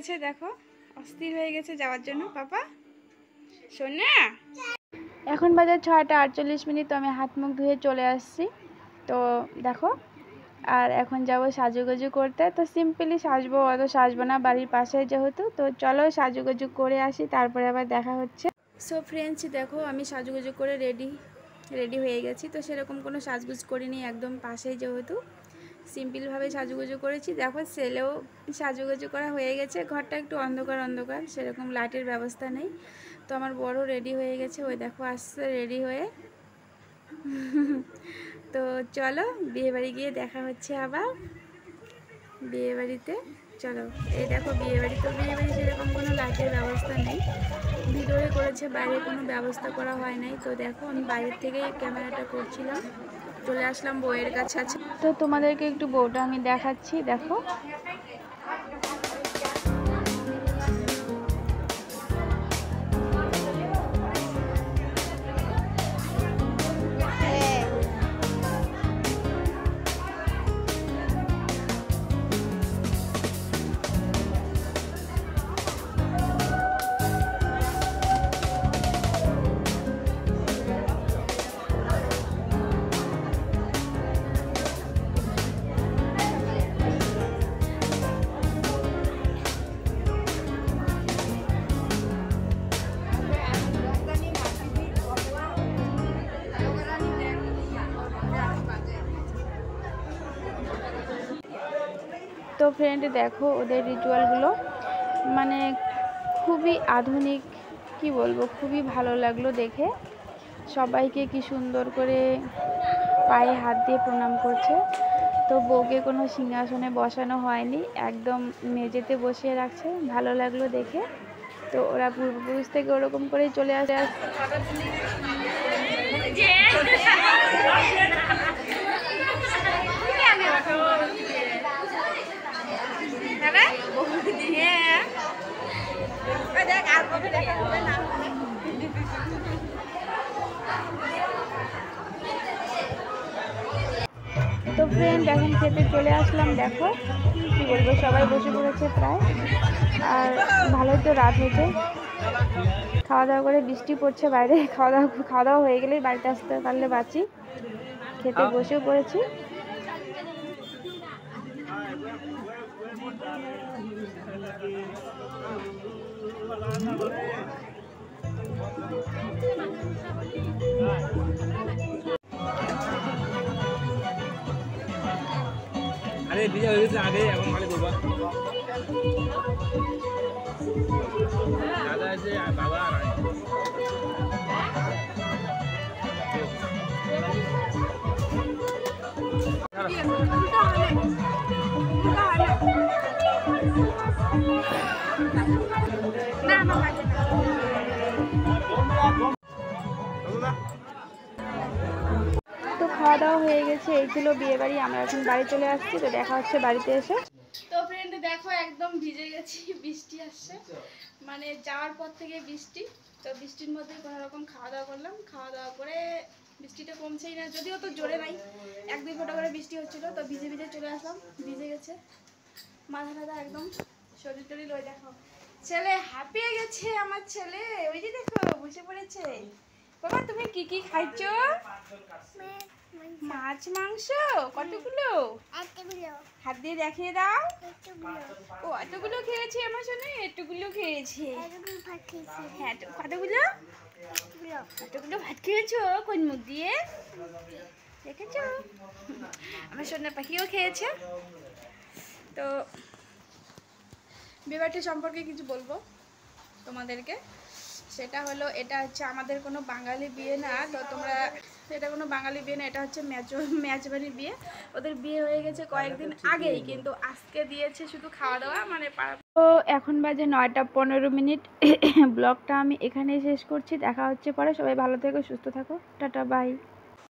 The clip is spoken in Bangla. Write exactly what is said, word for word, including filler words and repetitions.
গেছে, দেখো অস্থির হয়ে গেছে যাওয়ার জন্য। পাপা শোনা, এখন বাজে ছয়টা আটচল্লিশ মিনিট। তো আমি হাত মুখ ধুয়ে চলে আসছি। তো দেখো, আর এখন যাব সাজুগুজু করতে। তো সিম্পলি সাজবো, অত সাজবো না, বাড়ির পাশে যেহেতু। তো চলো সাজুগুজু করে আসি, তারপরে আবার দেখা হচ্ছে। সো ফ্রেন্ডস, দেখো আমি সাজুগুজু করে রেডি রেডি হয়ে গেছি। তো সেরকম কোনো সাজগুজ করিনি, একদম পাশেই যেহেতু সিম্পলভাবে সাজুগুজু করেছি। দেখো ছেলেও সাজুগুজু করা হয়ে গেছে। ঘরটা একটু অন্ধকার অন্ধকার, সেরকম লাইটের ব্যবস্থা নেই। তো আমার বড় রেডি হয়ে গেছে, ওই দেখো আসছে রেডি হয়ে। তো চলো বিয়েবাড়ি গিয়ে দেখা হচ্ছে আবার। বিয়েবাড়িতে চলো, এই দেখো বিয়েবাড়ি। তো বিয়েবাড়ি সেরকম কোনো লাইটের ব্যবস্থা নেই, ভিতরে করেছে, বাইরে কোনো ব্যবস্থা করা হয় নাই। তো দেখো আমি বাইরের থেকেই ক্যামেরাটা করছিলাম, চলে আসলাম বউয়ের কাছে। তো তোমাদেরকে একটু বউটা আমি দেখাচ্ছি, দেখো। তো ফ্রেন্ড দেখো ওদের রিচুয়ালগুলো, মানে খুবই আধুনিক, কি বলবো, খুবই ভালো লাগলো দেখে। সবাইকে কি সুন্দর করে পায়ে হাত দিয়ে প্রণাম করছে। তো বউকে কোনো সিংহাসনে বসানো হয়নি, একদম মেঝেতে বসিয়ে রাখছে, ভালো লাগলো দেখে। তো ওরা পূর্বপুরুষ থেকে ওরকম করেই চলে আসে। তো ফ্রেন্ড এখন খেতে চলে আসলাম। দেখো কি বলবো, সবাই বসে পড়েছে প্রায়। আর ভালোই তো রাত হয়েছে, খাওয়া দাওয়া করে, বৃষ্টি পড়ছে বাইরে। খাওয়া দাওয়া খাওয়া দাওয়া হয়ে গেলেই বাড়িতে আসতে পারলে বাঁচি। খেতে বসেও পড়েছি। আরে বিয়ে হয়ে গেছে আগে, এখন খালি দেবো। দাদা আছে, বাবা আর তো খাওয়া দাওয়া হয়ে গেছে, এই ছিল বিয়ে বাড়ি। আমরা এখন বাড়ি চলে আসছি। তো দেখা হচ্ছে বাড়িতে এসে। তো ফ্রেন্ড দেখো একদম ভিজে গেছি, বৃষ্টি আসছে, মানে যাওয়ার পর থেকে বৃষ্টি। তো বৃষ্টির মধ্যে কোনো রকম খাওয়া দাওয়া করলাম। খাওয়া দাওয়া করে বৃষ্টিটা কমছেই না, যদিও তো জোরে নাই, এক দুই ফোঁটা করে বৃষ্টি হচ্ছিল। তো ভিজে ভিজে চলে আসলাম, ভিজে গেছে মাথা টাথা একদম, শরীর টরীর। ওই দেখো ছেলে হাঁপিয়ে গেছে, আমার ছেলে ওই যে দেখো বসে পড়েছে। বাবা তুমি কি কি খাইছো? মাছ মাংস কতগুলো? হাত দিয়ে দেখিয়ে দাও। ও এতগুলো খেয়েছি আমার সোনা, এতগুলো খেয়েছি। হ্যাঁ কতগুলো? এতগুলো ভাত খেয়েছো কোন মুখ দিয়ে দেখেছো? আমার সোনা পাখিও খেয়েছে। তো বিয়েবাড়ি সম্পর্কে কিছু বলবো তোমাদেরকে, সেটা হলো এটা হচ্ছে আমাদের কোনো বাঙালি বিয়ে না। তো তোমরা, এটা কোনো বাঙালি বিয়ে না, এটা হচ্ছে ম্যাচ ম্যাচবাড়ির বিয়ে। ওদের বিয়ে হয়ে গেছে কয়েকদিন আগেই, কিন্তু আজকে দিয়েছে শুধু খাওয়া দাওয়া, মানে। তো এখন বাজে নয়টা পনেরো মিনিট। ব্লগটা আমি এখানেই শেষ করছি, দেখা হচ্ছে পরে। সবাই ভালো থেকো, সুস্থ থাকো, টাটা বাই।